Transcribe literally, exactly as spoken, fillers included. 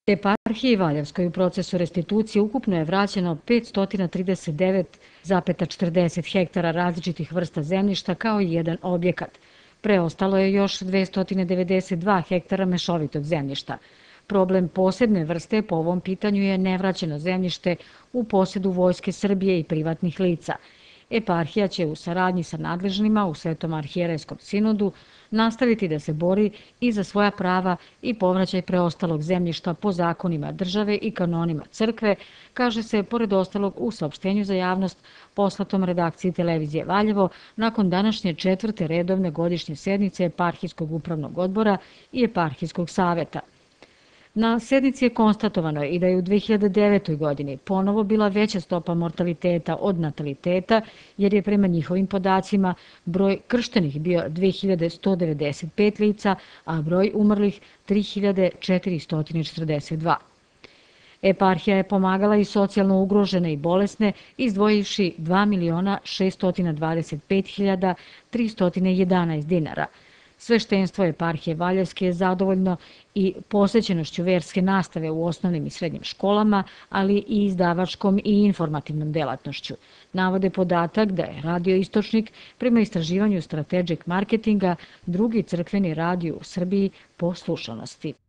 Eparhiji Valjevskoj u procesu restitucije ukupno je vraćeno petsto trideset devet zarez četrdeset hektara različitih vrsta zemljišta kao i jedan objekat. Preostalo je još dvesta devedeset dva hektara mešovitog zemljišta. Problem posebne vrste po ovom pitanju je nevraćeno zemljište u posedu Vojske Srbije i privatnih lica. Eparhija će u saradnji sa nadležnima u Svetom arhijerejskom sinodu nastaviti da se bori i za svoja prava i povraćaj preostalog zemljišta po zakonima države i kanonima crkve, kaže se pored ostalog u saopštenju za javnost poslatom redakciji televizije Valjevo nakon današnje četvrte redovne godišnje sednice Eparhijskog upravnog odbora i Eparhijskog saveta. Na sednici je konstatovano i da je u dve hiljade devetoj. godini ponovo bila veća stopa mortaliteta od nataliteta, jer je prema njihovim podacima broj krštenih bio dve hiljade sto devedeset pet lica, a broj umrlih tri hiljade četiristo četrdeset dva. Eparhija je pomagala i socijalno ugrožene i bolesne, izdvojivši dva miliona šesto dvadeset pet hiljada tristo jedanaest dinara. Sveštenstvo Eparhije Valjevske je zadovoljno i posvećenošću verske nastave u osnovnim i srednjim školama, ali i izdavačkom i informativnom delatnošću. Navode podatak da je Radio Istočnik prema istraživanju Strategic Marketinga drugi crkveni radio u Srbiji po slušanosti.